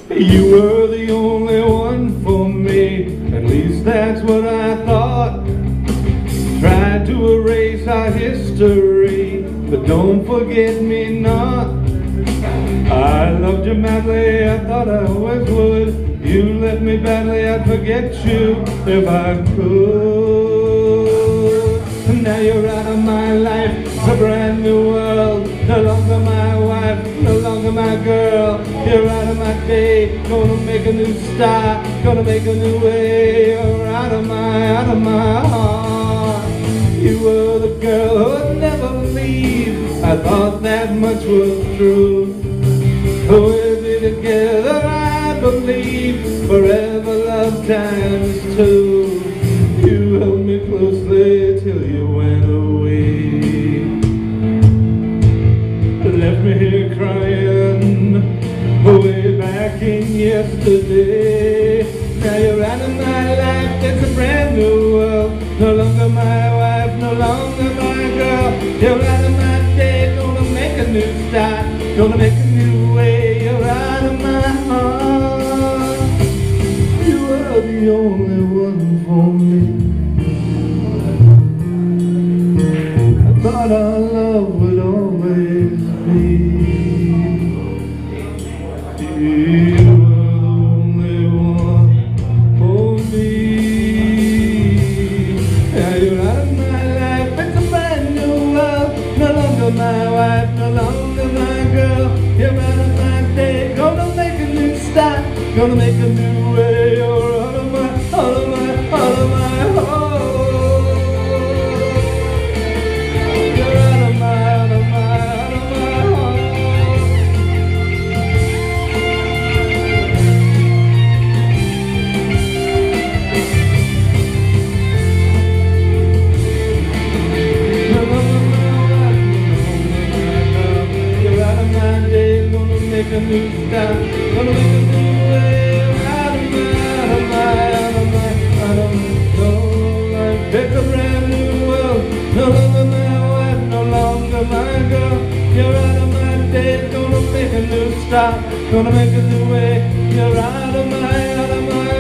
You were the only one for me, at least that's what I thought. Tried to erase our history, but don't forget me not. I loved you madly, I thought I always would. You left me badly, I'd forget you if I could. Now you're out of my life, it's a brand new world. No longer my wife, no longer my girl. You're out of my day, gonna make a new start, gonna make a new way. You're out of my heart. You were the girl who'd never leave, I thought that much was true. We'll be together, I believe, forever love times two. You held me closely till you went away. Left me here crying, way back in yesterday. Now you're out of my life, it's a brand new world. No longer my wife, no longer my girl. You're out of my day, gonna make a new start, gonna make a new way. You're out of my heart. You are the only one for me. I thought our love would always be. You were the only one for me. Now you're out of my life, it's a brand new world. No longer my wife, no longer my girl. You're out of my day, gonna make a new start, gonna make a new way. You're out of my heart. You're out of my heart. You're out of my day, gonna make a new start, gonna make a new way. Out of my pick a brand new world. No longer my wife, no longer my girl. You're out of my day, gonna make a new start, gonna make a new way. You're out of my heart.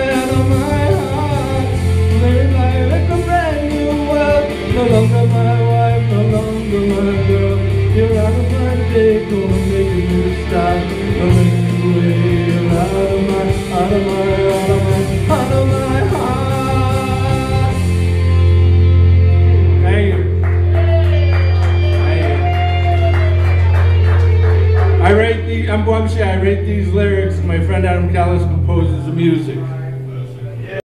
Living life, it's a brand new world. No longer my wife, no longer my girl. You're out of my day, gonna make a new start, gonna make a new way. You're out of my heart. Thank you. I'm Bob Shea. I write these lyrics. My friend Adam Callis composes the music.